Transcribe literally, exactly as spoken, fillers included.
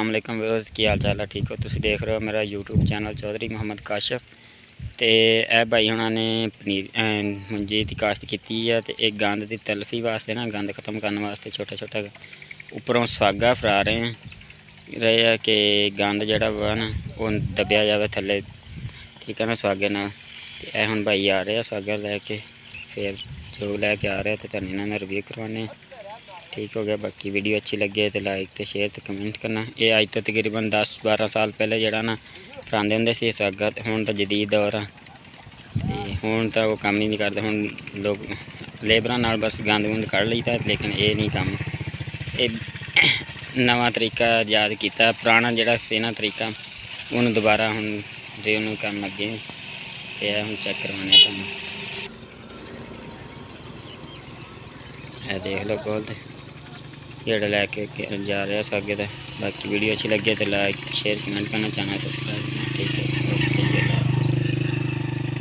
अस्सलाम वालेकुम व्यूअर्स, की हाल चाल है? ठीक हो? तुम देख रहे हो मेरा यूट्यूब चैनल चौधरी मोहम्मद काशिफ। तो यह भाई उन्होंने पनीर मुंजी की काश्त की है। तो एक गंद की तलफी वास्ते ना, गंद खत्म करने वास्ते छोटा छोटा उपरों सुहागा फरा रहे हैं रहे है कि गंद जड़ा वा ना वो दबिया जाए थले, ठीक है ना, सुहागे ना। यह हम भाई आ रहे हैं सुहागा लैके, फिर जो लैके आ रहे हैं तो तुम इन्होंने रिव्यू करवाने। ठीक हो गया। बाकी वीडियो अच्छी लगे तो लाइक तो शेयर तो कमेंट करना। ये अज तो तकरीबन दस बारह साल पहले जरा ना फरांदे होंगे सी सुहागा, हुण तो जदीद दौर आ, हुण तो वो काम ही नहीं करते। हुण लोग लेबरां नाल बस गंद गुंद कढ़ लईदा, लेकिन ये नहीं काम, ये नवा तरीका याद किया। पुराना जड़ा सी ना तरीका उन्होंने दोबारा हुण दे उन्होंने करन लगे। तो हुण चेक करवाने तुहानूं, ये देख लो कोल ते जेड़ा लैके जा रहा है सुहागे। बाकी वीडियो अच्छी लगे तो लाइक शेयर कमेंट करना, चैनल सब्सक्राइब करना। ठीक है।